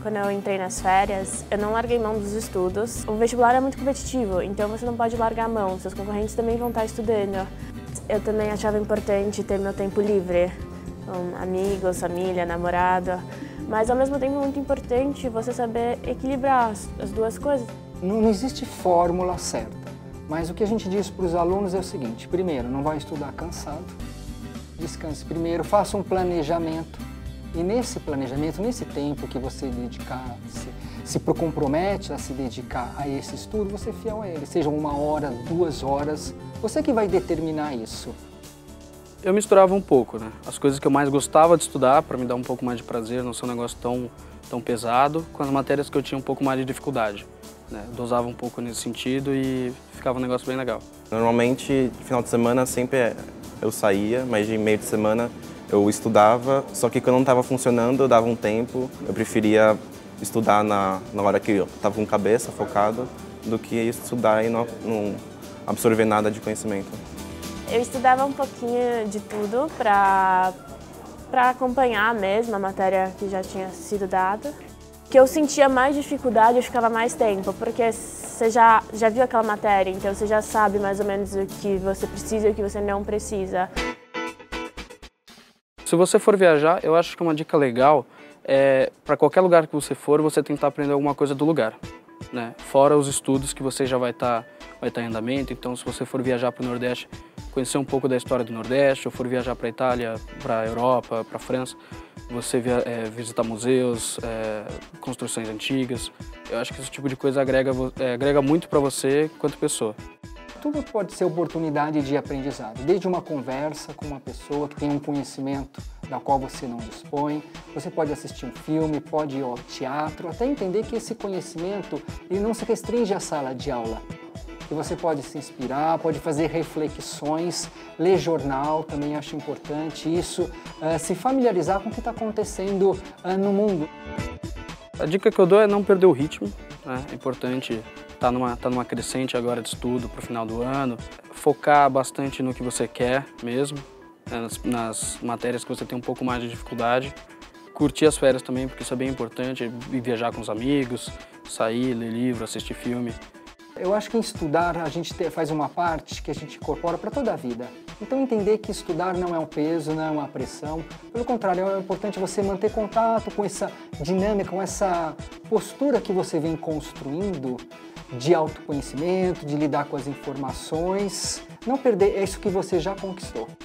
Quando eu entrei nas férias, eu não larguei mão dos estudos. O vestibular é muito competitivo, então você não pode largar a mão, seus concorrentes também vão estar estudando. Eu também achava importante ter meu tempo livre, com amigos, família, namorado, mas ao mesmo tempo é muito importante você saber equilibrar as duas coisas. Não existe fórmula certa, mas o que a gente diz para os alunos é o seguinte: primeiro, não vai estudar cansado, descanse primeiro, faça um planejamento e nesse planejamento, nesse tempo que você dedicar, se compromete a se dedicar a esse estudo, você é fiel a ele, seja 1 hora, 2 horas, você que vai determinar isso. Eu misturava um pouco, né? As coisas que eu mais gostava de estudar, para me dar um pouco mais de prazer, não ser um negócio tão pesado, com as matérias que eu tinha um pouco mais de dificuldade, né? Dosava um pouco nesse sentido e ficava um negócio bem legal. Normalmente, no final de semana, sempre eu saía, mas de meio de semana eu estudava, só que quando não estava funcionando, eu dava um tempo, eu preferia estudar na hora que eu estava com cabeça, focado, do que estudar e não absorver nada de conhecimento. Eu estudava um pouquinho de tudo para acompanhar mesmo a matéria que já tinha sido dada. Que eu sentia mais dificuldade, eu ficava mais tempo, porque você já viu aquela matéria, então você já sabe mais ou menos o que você precisa e o que você não precisa. Se você for viajar, eu acho que uma dica legal é, para qualquer lugar que você for, você tentar aprender alguma coisa do lugar, né? Fora os estudos que você já vai estar em andamento. Então, se você for viajar para o Nordeste, conhecer um pouco da história do Nordeste, ou for viajar para a Itália, para a Europa, para a França, você visitar museus, construções antigas. Eu acho que esse tipo de coisa agrega muito para você quanto pessoa. Tudo pode ser oportunidade de aprendizado, desde uma conversa com uma pessoa que tem um conhecimento da qual você não dispõe, você pode assistir um filme, pode ir ao teatro, até entender que esse conhecimento ele não se restringe à sala de aula, que você pode se inspirar, pode fazer reflexões, ler jornal, também acho importante isso, se familiarizar com o que está acontecendo no mundo. A dica que eu dou é não perder o ritmo, né? É importante tá numa crescente agora de estudo para o final do ano, focar bastante no que você quer mesmo, né? nas matérias que você tem um pouco mais de dificuldade, curtir as férias também, porque isso é bem importante, ir viajar com os amigos, sair, ler livro, assistir filme. Eu acho que em estudar a gente faz uma parte que a gente incorpora para toda a vida. Então entender que estudar não é um peso, não é uma pressão. Pelo contrário, é importante você manter contato com essa dinâmica, com essa postura que você vem construindo de autoconhecimento, de lidar com as informações. Não perder isso que você já conquistou.